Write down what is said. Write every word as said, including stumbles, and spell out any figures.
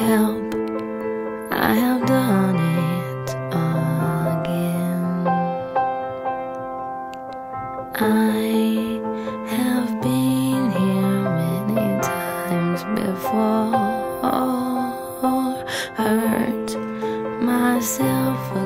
help, I have done it again. I have been here many times before, hurt myself